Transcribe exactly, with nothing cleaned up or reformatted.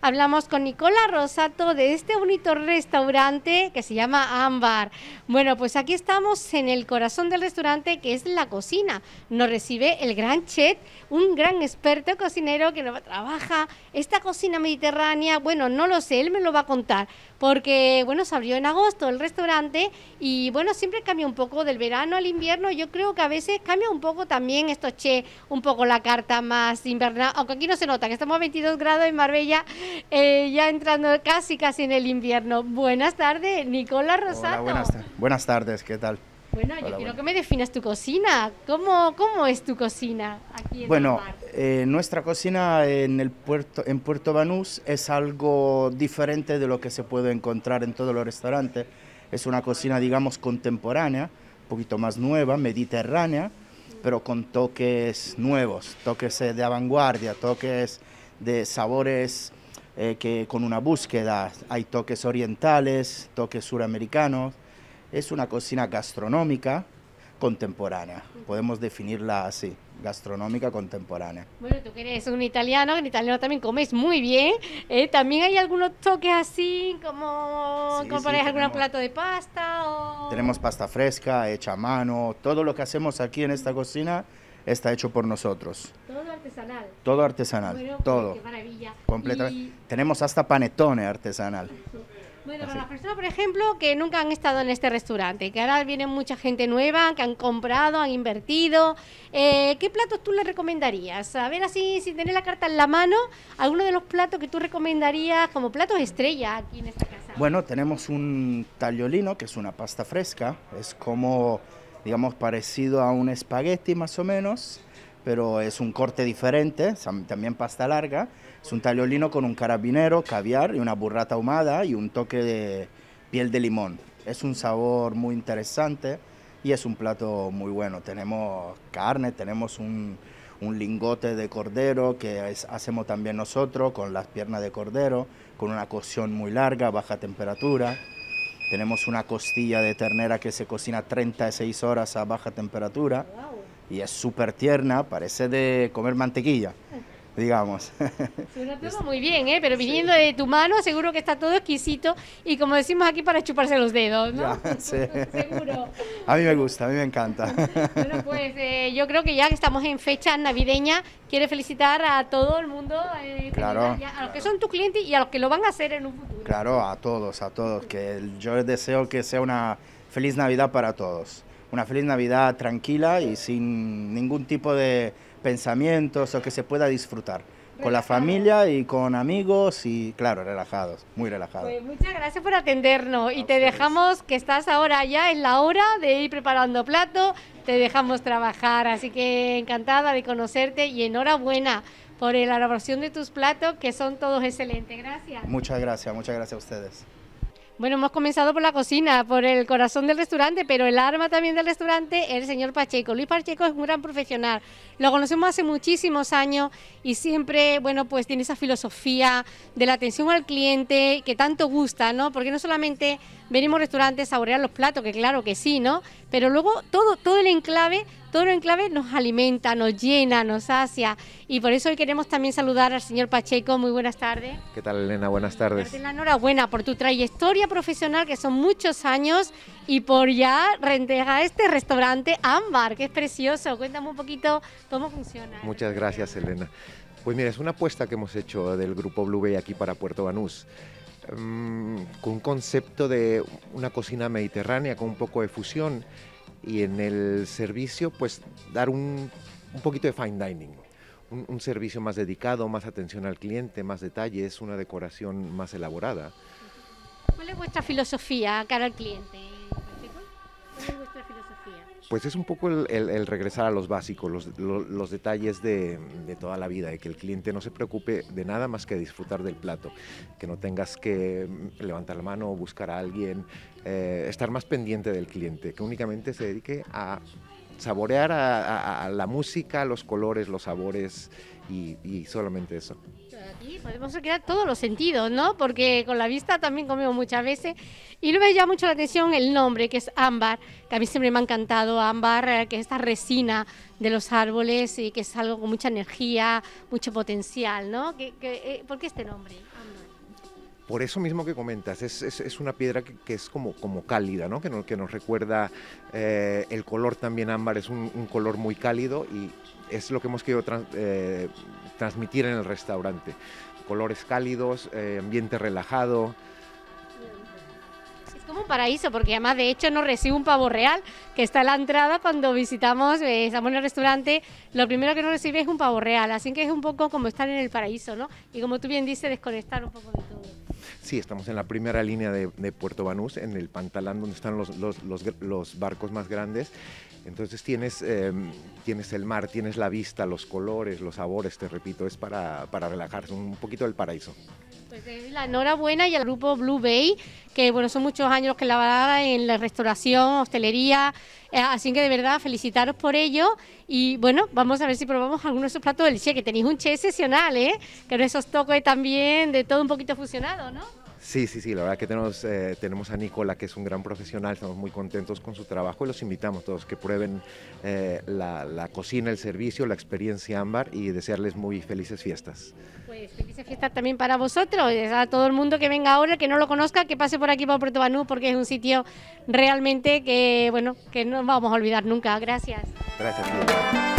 hablamos con Nicola Rosato de este bonito restaurante que se llama Ámbar. Bueno, pues aquí estamos en el corazón del restaurante, que es la cocina. Nos recibe el gran chef, un gran experto cocinero que nos trabaja esta cocina mediterránea. Bueno, no lo sé, él me lo va a contar, porque bueno, se abrió en agosto el restaurante y bueno, siempre cambia un poco del verano al invierno. Yo creo que a veces cambia un poco también estos chefs, un poco la carta más invernal, aunque aquí no se nota que estamos a veintidós grados en Marbella, eh, ya entrando casi casi en el invierno. Buenas tardes, Nicola Rosato. Hola, buenas, buenas tardes, ¿qué tal? Bueno, yo Hola, quiero bueno. que me definas tu cocina. ¿Cómo, cómo es tu cocina aquí en Bueno, Ámbar? eh, nuestra cocina en el puerto, en Puerto Banús es algo diferente de lo que se puede encontrar en todos los restaurantes. Es una cocina, digamos, contemporánea, un poquito más nueva, mediterránea, pero con toques nuevos, toques eh, de vanguardia, toques de sabores eh, que con una búsqueda. Hay toques orientales, toques suramericanos. Es una cocina gastronómica contemporánea, podemos definirla así, gastronómica contemporánea. Bueno, tú que eres un italiano, en italiano también comes muy bien, ¿eh? También hay algunos toques así, como, Sí, como sí, poner algún tenemos- plato de pasta o... Tenemos pasta fresca, hecha a mano, todo lo que hacemos aquí en esta cocina está hecho por nosotros. Todo artesanal. Todo artesanal, Bueno, pues, todo, qué maravilla. completamente. Y, Tenemos hasta panetone artesanal. bueno, para Así. las personas, por ejemplo, que nunca han estado en este restaurante, que ahora viene mucha gente nueva, que han comprado, han invertido, eh, ¿qué platos tú les recomendarías? A ver, así, sin tener la carta en la mano, alguno de los platos que tú recomendarías como platos estrella aquí en esta casa. Bueno, tenemos un tagliolino, que es una pasta fresca, es como, digamos, parecido a un espagueti más o menos, pero es un corte diferente, sam- también pasta larga. Es un tagliolino con un carabinero, caviar y una burrata ahumada y un toque de piel de limón. Es un sabor muy interesante y es un plato muy bueno. Tenemos carne, tenemos un, un lingote de cordero que es- hacemos también nosotros con las piernas de cordero, con una cocción muy larga, baja temperatura. Tenemos una costilla de ternera que se cocina treinta y seis horas a baja temperatura Wow. y es súper tierna, parece de comer mantequilla, digamos. Suena todo muy bien, ¿eh? Pero viniendo de tu mano, seguro que está todo exquisito y como decimos aquí, para chuparse los dedos, ¿no? Ya, sí. Seguro. A mí me gusta, a mí me encanta. Bueno, pues eh, yo creo que ya que estamos en fecha navideña, quiero felicitar a todo el mundo, eh, Claro. ya a los que son tus clientes y a los que lo van a hacer en un futuro. Claro, a todos, a todos, que el- yo deseo que sea una feliz Navidad para todos. Una feliz Navidad tranquila y sin ningún tipo de pensamientos, o que se pueda disfrutar. Con la Relajado. familia y con amigos y, claro, relajados, muy relajados. Pues muchas gracias por atendernos y A te ustedes. dejamos que estás ahora ya en la hora de ir preparando plato, te dejamos trabajar, así que encantada de conocerte y enhorabuena por la elaboración de tus platos que son todos excelentes. Gracias. Muchas gracias, muchas gracias a ustedes. Bueno, hemos comenzado por la cocina, por el corazón del restaurante, pero el alma también del restaurante es el señor Pacheco. Luis Pacheco es un gran profesional, lo conocemos hace muchísimos años y siempre, bueno, pues tiene esa filosofía de la atención al cliente que tanto gusta, ¿no? Porque no solamente venimos a restaurantes a saborear los platos, que claro que sí, ¿no? Pero luego todo, todo el enclave, todo el enclave nos alimenta, nos llena, nos sacia y por eso hoy queremos también saludar al señor Pacheco. Muy buenas tardes. ¿Qué tal, Elena? Buenas tardes. Darte la enhorabuena por tu trayectoria profesional, que son muchos años, y por ya rentejar este restaurante Ámbar, que es precioso. Cuéntame un poquito cómo funciona. Muchas gracias, Elena. Pues mira, es una apuesta que hemos hecho del Grupo Blue Bay aquí para Puerto Banús, mm, con un concepto de una cocina mediterránea con un poco de fusión y en el servicio pues dar un, un poquito de fine dining. Un, un servicio más dedicado, más atención al cliente, más detalles, una decoración más elaborada. ¿Cuál es vuestra filosofía cara al cliente, Pacheco? ¿Cuál es vuestra filosofía? Pues es un poco el, el- el regresar a los básicos, los, lo- los detalles de, de toda la vida, de que el cliente no se preocupe de nada más que disfrutar del plato, que no tengas que mm, levantar la mano o buscar a alguien, eh, estar más pendiente del cliente, que únicamente se dedique a saborear a, a- a la música, los colores, los sabores y, y solamente eso. Aquí podemos crear todos los sentidos, ¿no? Porque con la vista también comemos muchas veces. Y luego me llama mucho la atención el nombre, que es ámbar, que a mí siempre me ha encantado. Ámbar, eh, que es esta resina de los árboles y que es algo con mucha energía, mucho potencial, ¿no? Que, que, eh, ¿por qué este nombre? Ámbar. Por eso mismo que comentas, es, es, es una piedra que, que es como, como cálida, ¿no? Que, no, que nos recuerda, eh, el color también ámbar es un, un color muy cálido y es lo que hemos querido trans, eh, transmitir en el restaurante. Colores cálidos, eh, ambiente relajado. Es como un paraíso, porque además de hecho nos recibe un pavo real que está en la entrada cuando visitamos, eh, estamos en el restaurante, lo primero que nos recibe es un pavo real, así que es un poco como estar en el paraíso, ¿no? Y como tú bien dices, desconectar un poco de todo. Sí, estamos en la primera línea de, de Puerto Banús, en el Pantalán, donde están los, los, los, los barcos más grandes. Entonces tienes, eh, tienes el mar, tienes la vista, los colores, los sabores, te repito, es para, para relajarse, un poquito del paraíso. Pues eh, la enhorabuena y al grupo Blue Bay, que bueno, son muchos años los que la en la restauración, hostelería, eh, así que de verdad felicitaros por ello y bueno, vamos a ver si probamos algunos de esos platos del Che, que tenéis un Che excepcional, ¿eh? Que no esos toques también de todo un poquito fusionado, ¿no? Sí, sí, sí, la verdad que tenemos, eh, tenemos a Nicola, que es un gran profesional, estamos muy contentos con su trabajo y los invitamos todos que prueben eh, la, la cocina, el servicio, la experiencia ámbar y desearles muy felices fiestas. Pues felices fiestas también para vosotros, a todo el mundo que venga ahora, que no lo conozca, que pase por aquí por Puerto Banús, porque es un sitio realmente que, bueno, que no vamos a olvidar nunca. Gracias. Gracias, Nicola.